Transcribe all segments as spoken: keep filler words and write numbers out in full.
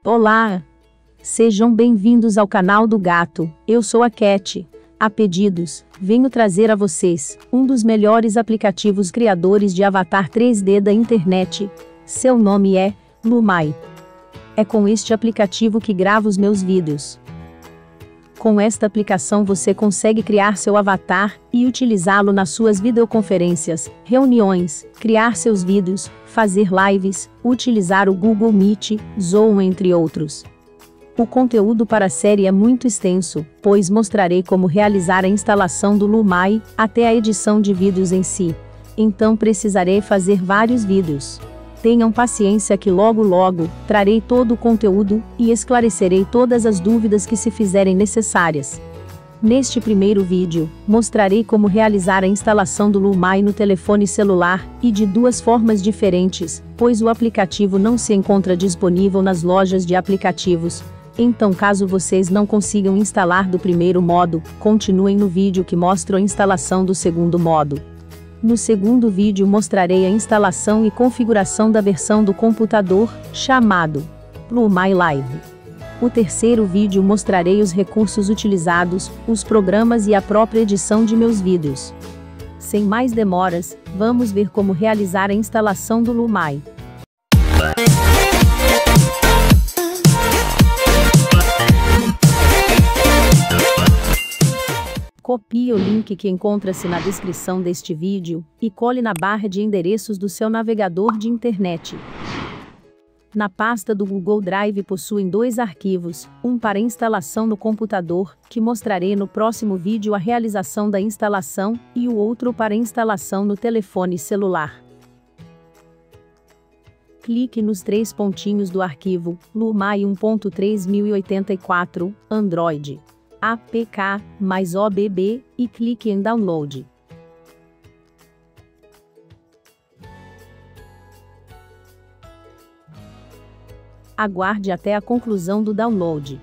Olá! Sejam bem-vindos ao canal do Gato. Eu sou a Cat. A pedidos, venho trazer a vocês um dos melhores aplicativos criadores de avatar três D da internet. Seu nome é Lumai. É com este aplicativo que gravo os meus vídeos. Com esta aplicação você consegue criar seu avatar e utilizá-lo nas suas videoconferências, reuniões, criar seus vídeos, fazer lives, utilizar o Google Meet, Zoom, entre outros. O conteúdo para a série é muito extenso, pois mostrarei como realizar a instalação do Lumai, até a edição de vídeos em si. Então precisarei fazer vários vídeos. Tenham paciência que logo logo, trarei todo o conteúdo, e esclarecerei todas as dúvidas que se fizerem necessárias. Neste primeiro vídeo, mostrarei como realizar a instalação do Lumai no telefone celular, e de duas formas diferentes, pois o aplicativo não se encontra disponível nas lojas de aplicativos. Então, caso vocês não consigam instalar do primeiro modo, continuem no vídeo que mostro a instalação do segundo modo. No segundo vídeo mostrarei a instalação e configuração da versão do computador, chamado Lumai Live. O terceiro vídeo mostrarei os recursos utilizados, os programas e a própria edição de meus vídeos. Sem mais demoras, vamos ver como realizar a instalação do Lumai. Copie o link que encontra-se na descrição deste vídeo, e cole na barra de endereços do seu navegador de internet. Na pasta do Google Drive possuem dois arquivos, um para instalação no computador, que mostrarei no próximo vídeo a realização da instalação, e o outro para instalação no telefone celular. Clique nos três pontinhos do arquivo, Lumai um ponto três mil e oitenta e quatro, Android. A P K, mais O B B, e clique em Download. Aguarde até a conclusão do download.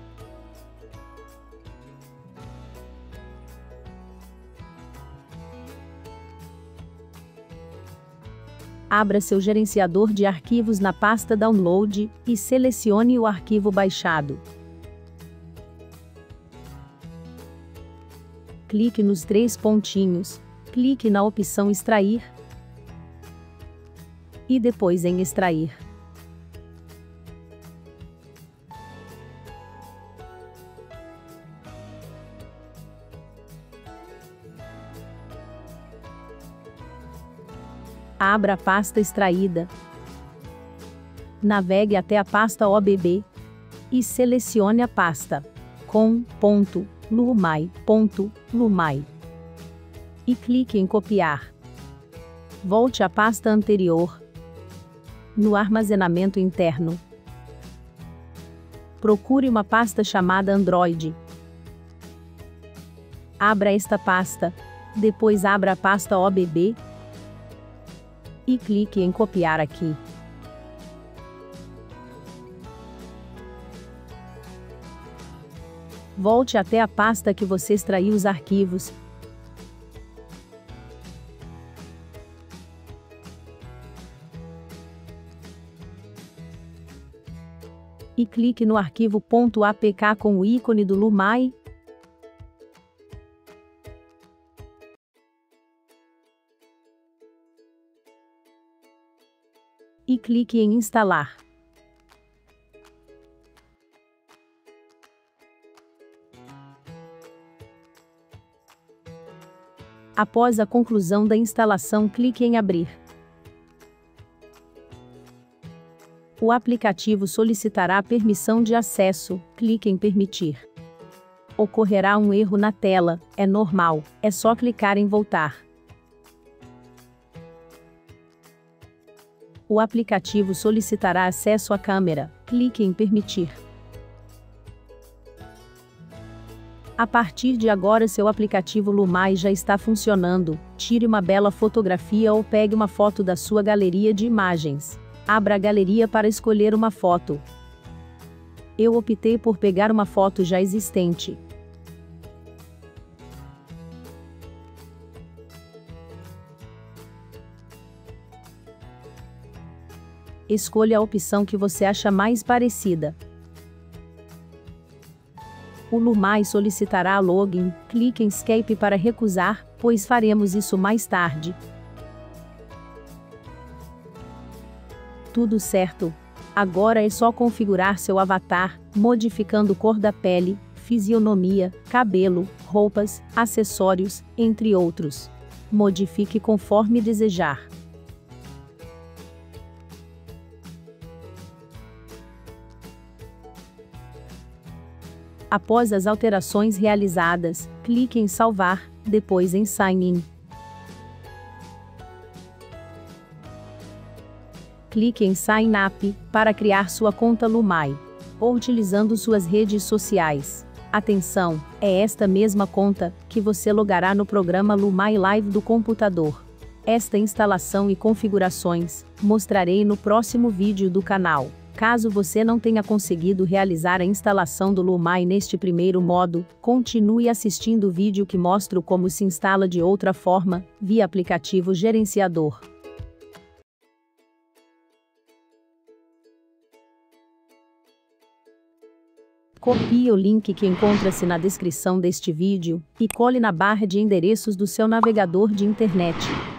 Abra seu gerenciador de arquivos na pasta Download, e selecione o arquivo baixado. Clique nos três pontinhos, clique na opção Extrair e depois em Extrair. Abra a pasta extraída, navegue até a pasta O B B e selecione a pasta com ponto Lumai ponto Lumai e clique em copiar. Volte à pasta anterior. No armazenamento interno, procure uma pasta chamada Android. Abra esta pasta, depois abra a pasta O B B e clique em copiar aqui. Volte até a pasta que você extraiu os arquivos. E clique no arquivo .apk com o ícone do Lumai. E clique em instalar. Após a conclusão da instalação, clique em abrir. O aplicativo solicitará permissão de acesso, clique em permitir. Ocorrerá um erro na tela, é normal, é só clicar em voltar. O aplicativo solicitará acesso à câmera, clique em permitir. A partir de agora seu aplicativo Lumai já está funcionando. Tire uma bela fotografia ou pegue uma foto da sua galeria de imagens. Abra a galeria para escolher uma foto. Eu optei por pegar uma foto já existente. Escolha a opção que você acha mais parecida. O Lumai solicitará login, clique em Escape para recusar, pois faremos isso mais tarde. Tudo certo. Agora é só configurar seu avatar, modificando cor da pele, fisionomia, cabelo, roupas, acessórios, entre outros. Modifique conforme desejar. Após as alterações realizadas, clique em Salvar, depois em Sign In. Clique em Sign Up para criar sua conta Lumai, ou utilizando suas redes sociais. Atenção, é esta mesma conta que você logará no programa Lumai Live do computador. Esta instalação e configurações mostrarei no próximo vídeo do canal. Caso você não tenha conseguido realizar a instalação do Lumai neste primeiro modo, continue assistindo o vídeo que mostro como se instala de outra forma, via aplicativo gerenciador. Copie o link que encontra-se na descrição deste vídeo e cole na barra de endereços do seu navegador de internet.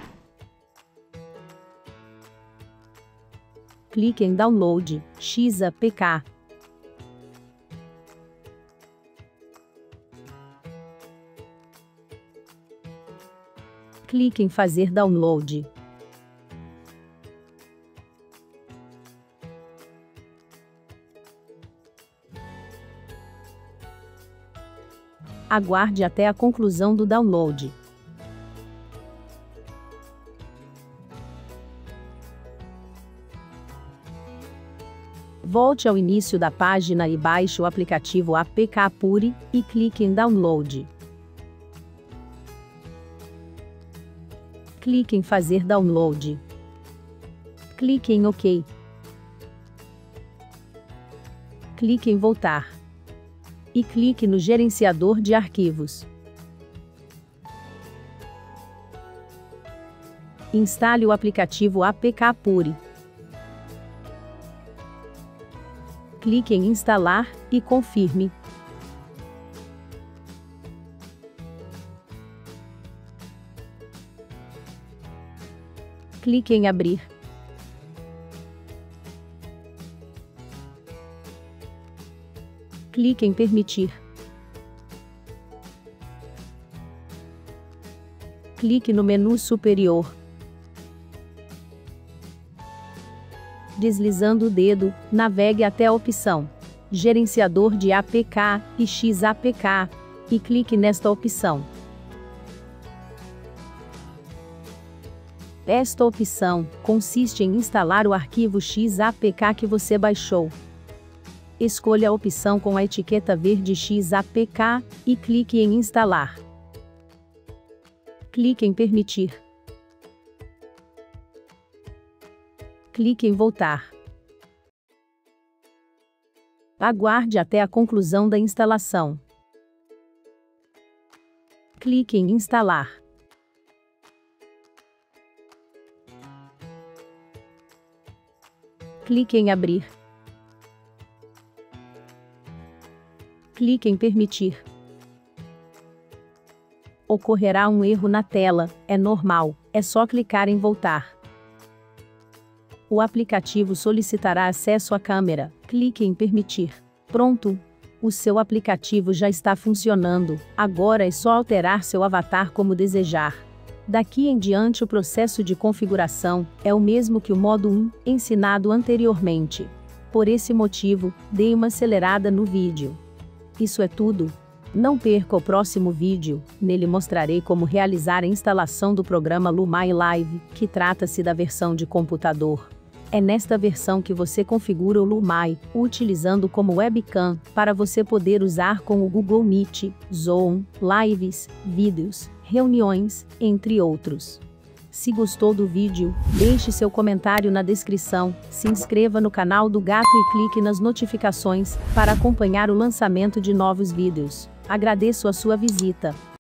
Clique em Download, X A P K. Clique em Fazer download. Aguarde até a conclusão do download. Volte ao início da página e baixe o aplicativo A P K Puri e clique em Download. Clique em Fazer download. Clique em OK. Clique em Voltar. E clique no gerenciador de arquivos. Instale o aplicativo A P K Puri. Clique em Instalar e confirme. Clique em Abrir. Clique em Permitir. Clique no menu superior. Deslizando o dedo, navegue até a opção Gerenciador de A P K e X A P K e clique nesta opção. Esta opção consiste em instalar o arquivo X A P K que você baixou. Escolha a opção com a etiqueta verde X A P K e clique em Instalar. Clique em Permitir. Clique em Voltar. Aguarde até a conclusão da instalação. Clique em Instalar. Clique em Abrir. Clique em Permitir. Ocorrerá um erro na tela, é normal, é só clicar em Voltar. O aplicativo solicitará acesso à câmera, clique em Permitir. Pronto! O seu aplicativo já está funcionando, agora é só alterar seu avatar como desejar. Daqui em diante o processo de configuração é o mesmo que o modo um, ensinado anteriormente. Por esse motivo, dê uma acelerada no vídeo. Isso é tudo. Não perca o próximo vídeo, nele mostrarei como realizar a instalação do programa Lumai Live, que trata-se da versão de computador. É nesta versão que você configura o Lumai, utilizando como webcam, para você poder usar com o Google Meet, Zoom, lives, vídeos, reuniões, entre outros. Se gostou do vídeo, deixe seu comentário na descrição, se inscreva no canal do Gato e clique nas notificações, para acompanhar o lançamento de novos vídeos. Agradeço a sua visita.